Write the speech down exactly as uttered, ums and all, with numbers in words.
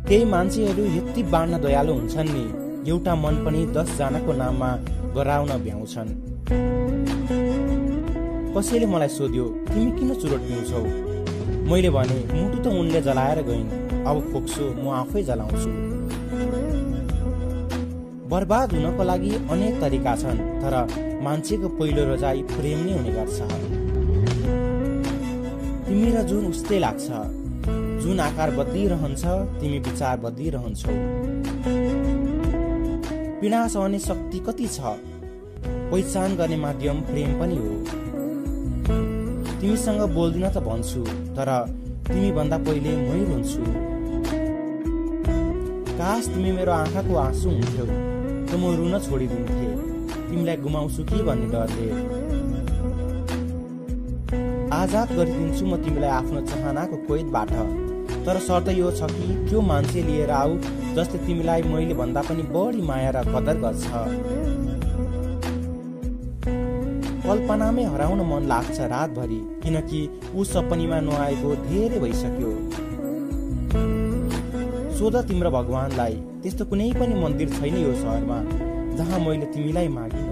केही मान्छेहरू यति बाँड्न दयालु हुन्छन् नि, एउटा मन पनि दस जनाको नाममा गराउन भ्याउँछन्। कसैले मलाई सोध्यो, तिमी किन चुरोट पिउँछौ? मैले भने, मुटु त उनले जलाएर गइन्, अब फोक्सो म आफै जलाउँछु। बर्बाद हुनको लागि अनेक तरिका छन्, तर मान्छेको पहिलो रोजाइ प्रेम नै हुने गर्छ। तिमी र जुन उस्तै लाग्छ, जुन आकार बदलिरहन्छ, तिमी विचार बदलिरहन्छौ। पीडा सहने शक्ति कति छ, पहिचान गर्ने माध्यम प्रेम पनि हो। तिमीसँग बोल्दिन त भन्छु, तर तिमी भन्दा पहिले मै रुन्छु। काश तिमी मेरो आँखाको आँसु हुन्थ्यौ, त म रुन छोडिदिन्थे, तिमीलाई गुमाउँछु कि भन्ने डरले। आजाद गरिदिन्छु म तिमीलाई आफ्नो चाहनाको कैदबाट, तर शर्त यो छ कि त्यो मान्छे लिएर आऊ जसले तिमीलाई मैले भन्दा पनि बढी माया र कदर गर्छ। कल्पनामै हराउन मन लाग्छ रातभरि, किनकि ऊ सपनीमा नआएको धेरै भइसक्यो। सोध तिम्रो भगवानलाई, त्यस्तो कुनै पनि मन्दिर छैन यो सहरमा जहाँ मैले तिमीलाई मागे।